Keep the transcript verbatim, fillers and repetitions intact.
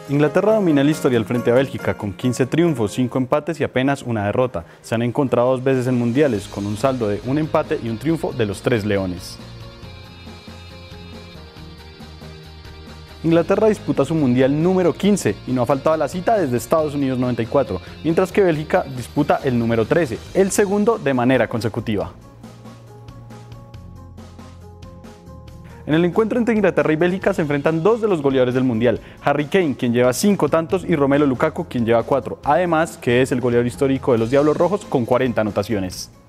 Inglaterra domina el historial frente a Bélgica con quince triunfos, cinco empates y apenas una derrota. Se han encontrado dos veces en mundiales con un saldo de un empate y un triunfo de los tres leones. Inglaterra disputa su mundial número quince y no ha faltado a la cita desde Estados Unidos noventa y cuatro, mientras que Bélgica disputa el número trece, el segundo de manera consecutiva. En el encuentro entre Inglaterra y Bélgica se enfrentan dos de los goleadores del Mundial, Harry Kane, quien lleva cinco tantos, y Romelu Lukaku, quien lleva cuatro, además que es el goleador histórico de los Diablos Rojos con cuarenta anotaciones.